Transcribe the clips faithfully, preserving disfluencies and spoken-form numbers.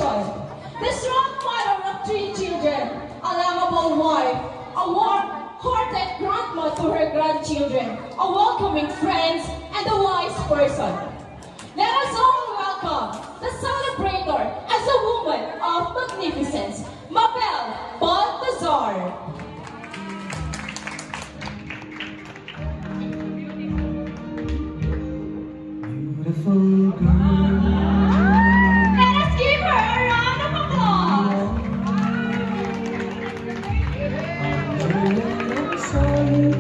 person, the strong mother of three children, a lovable wife, a warm-hearted grandma to her grandchildren, a welcoming friend, and a wise person. Let us all welcome the celebrator as a woman of magnificence, Mabel Baltazar. Beautiful girl. Let us give her a round of applause. I saw you,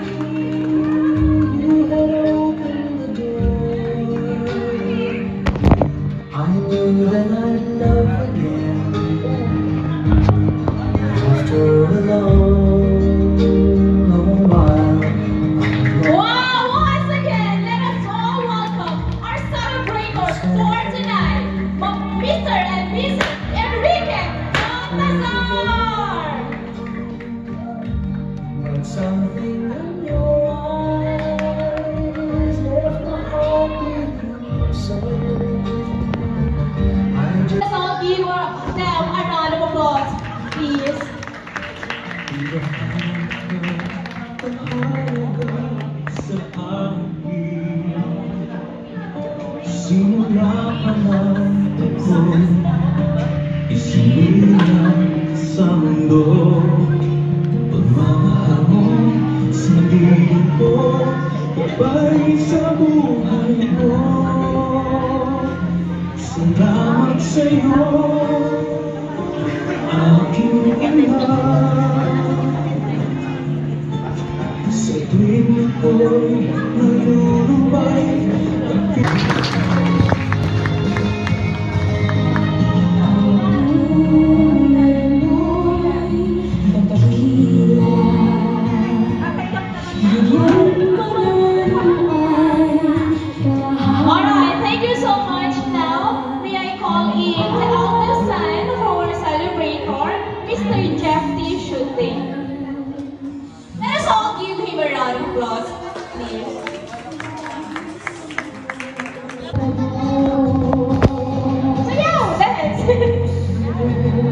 you had opened the door. I knew that I'd love again after a long, long while. Wow! Once again, let us all welcome our celebrators for tonight, Mister and Missus Enrique Baltazar. But something in your eyes left my heart beating so. I just Let's all give them a round of applause, please. Simula pa lang ako isimulan sa mundo. Pagmamahal mo sa piling ko, gabay sa buhay mo. Salamat sa'yo, aking ina. Sa tuwing ako'y nalulubay, Alright, thank you so much. Now, may I call in the eldest son of our celebrator, Mister Jeff T. Shooting. Let us all give him a round of applause, please. So yeah, dance!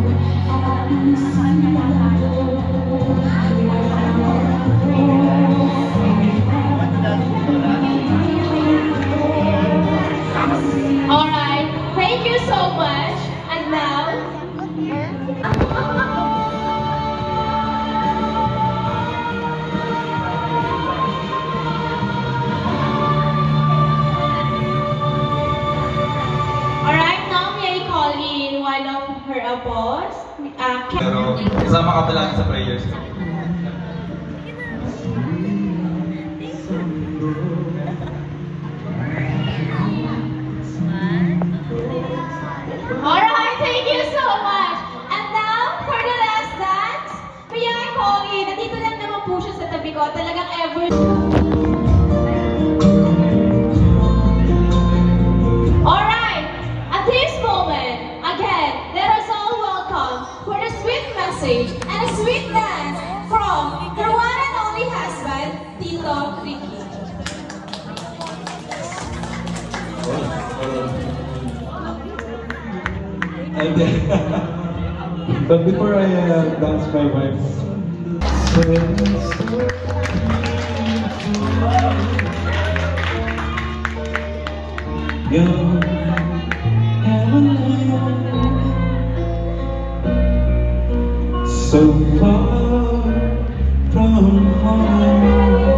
Alright, thank you so much. And now, alright, now may I call in one of her abos? Uh, Pero kasama ka pa lang sa prayers. Alright, thank you so much. And now, for the last dance, may I call in. Nandito lang naman po siya sa tabi ko. Talagang ever... Alright, at this moment, again, let us all welcome for the sweet message and a sweet dance from her one and only husband, Tito Ricky. And but before I uh, dance my wife, you so far from home,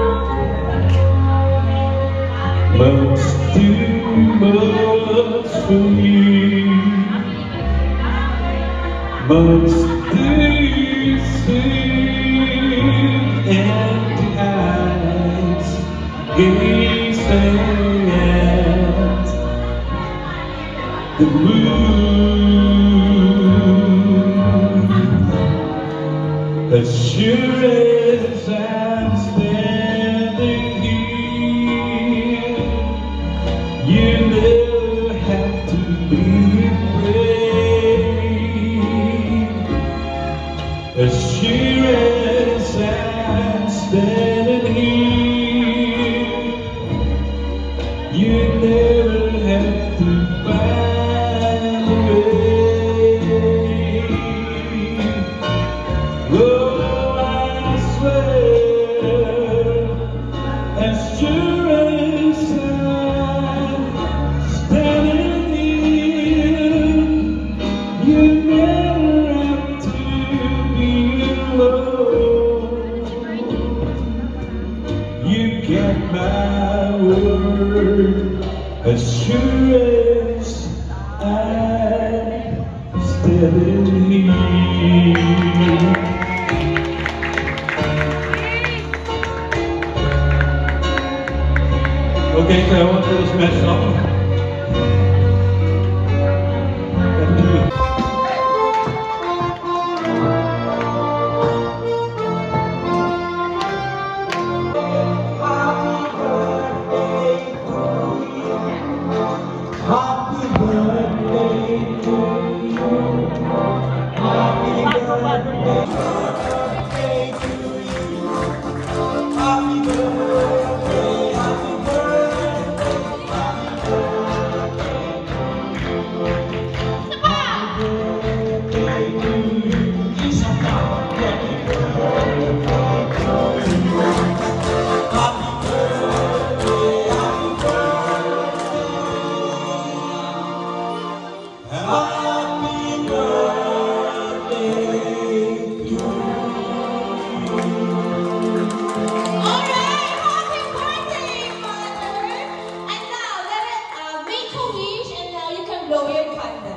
but too much for me. But still see empty eyes gazing at the moon. As sure as I'm standing here, you never have to be afraid. As sure as I'm standing here, you never have to find a way. rest, I still believe. Okay, so I want to do this next song. Happy birthday to you. Happy birthday to you. Happy birthday, happy birthday, happy birthday to you. Happy birthday to you. Isa pa, happy birthday to you. Happy birthday, happy birthday. Happy birthday to you. Alright, happy birthday, mother! And now, let it uh, make a wish, and now you can blow your candle.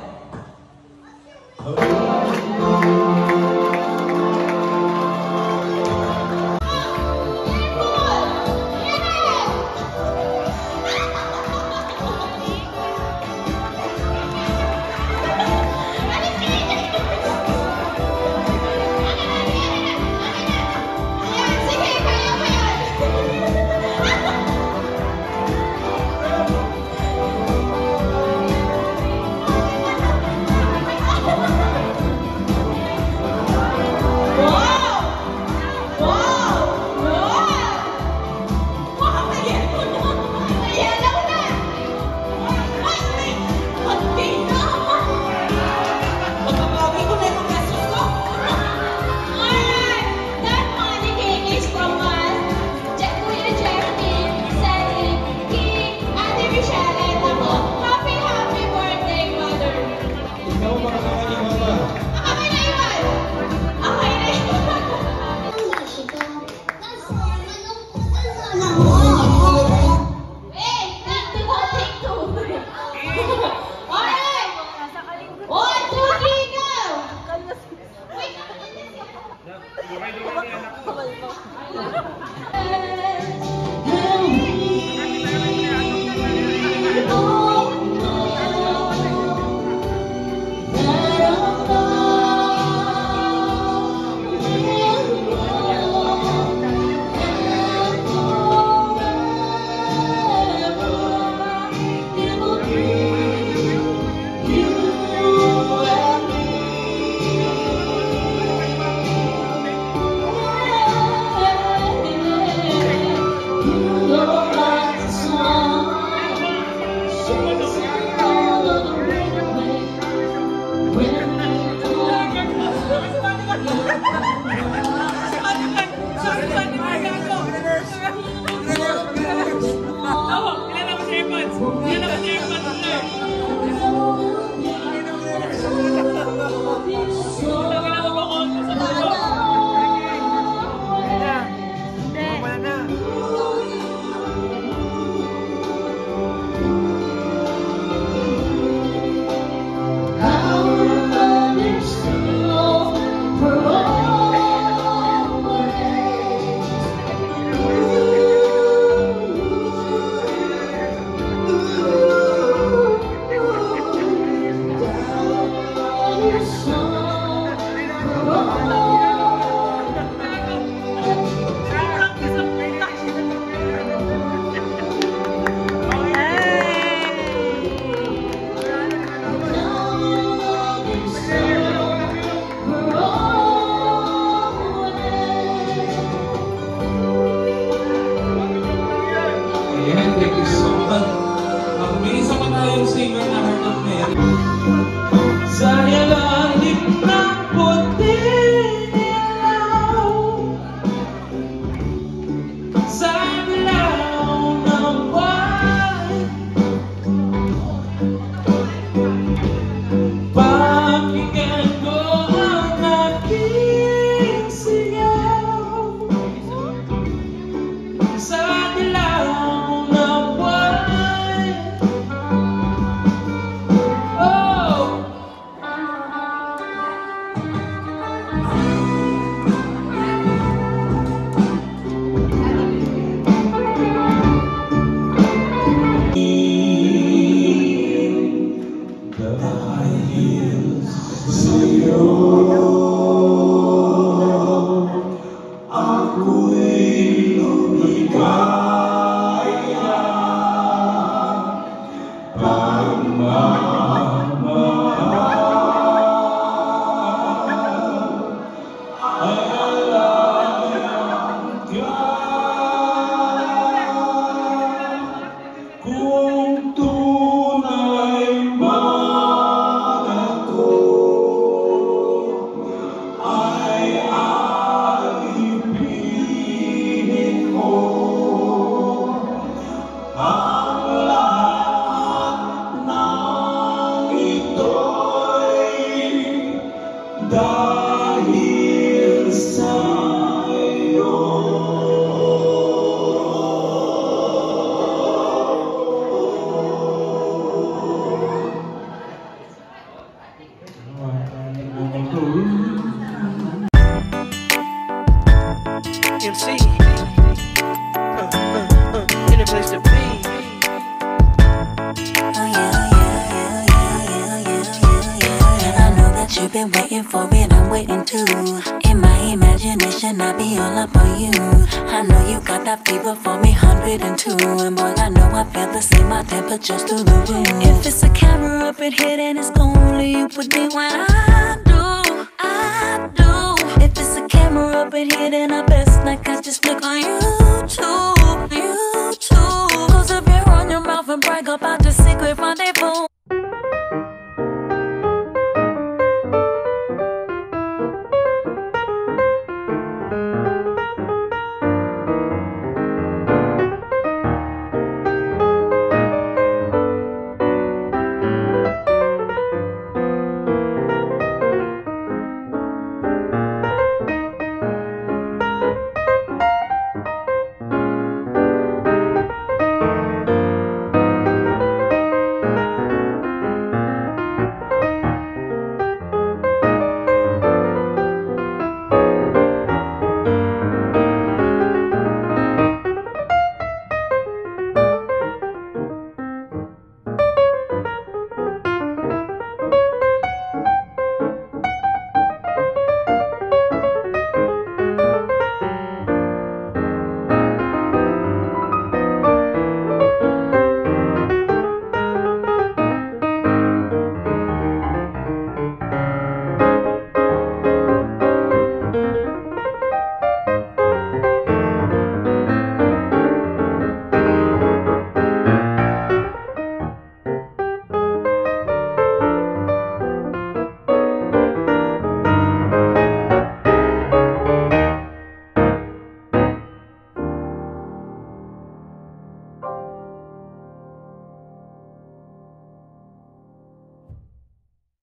you've been waiting for it, I'm waiting too. In my imagination, I'll be all up on you. I know you got that fever for me, one hundred and two. And boy, I know I feel the same, my temperature's through the roof. If it's a camera up in here, then it's only you with me when I do, I do. If it's a camera up in here, then I best not catch just flick on YouTube, YouTube. Cause if you run your mouth and brag about the secret rendezvous,